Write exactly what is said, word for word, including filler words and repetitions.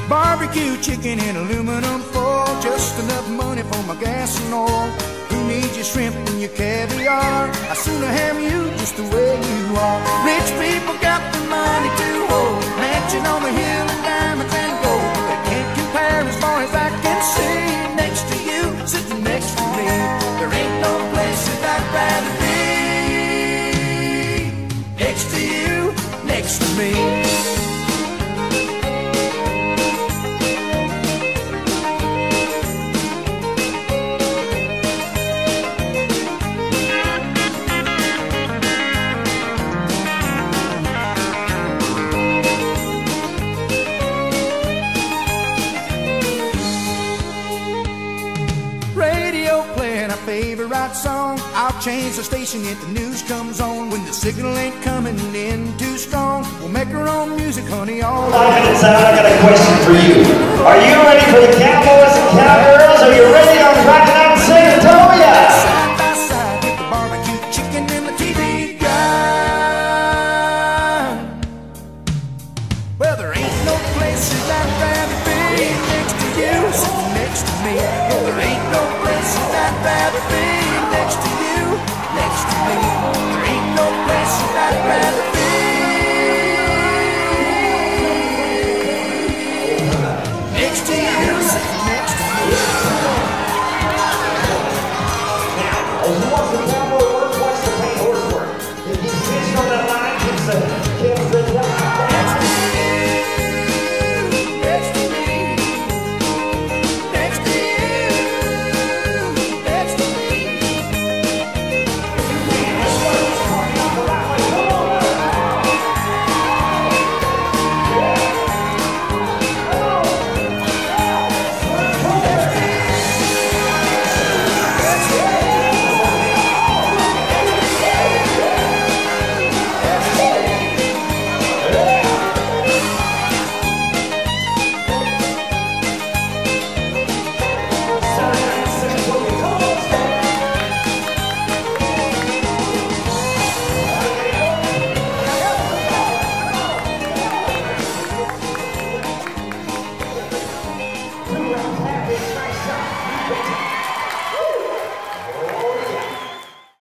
Barbecue chicken in aluminum foil, just enough money for my gas and oil. Who needs your shrimp and your caviar? I'd sooner have you just the way you are. Rich people got the money to hold, mansion on the hill and diamonds and gold. They can't compare as far as I can see. Next to you, sitting next to me, there ain't no place that I'd rather be. Next to you, next to me. Radio playing our favorite song. I'll change the station if the news comes on. When the signal ain't coming in too strong, we'll make our own music, honey, all Five minutes out, I got a question for you. Are you ready for the cowboys and cowgirls? Are you ready on track tonight?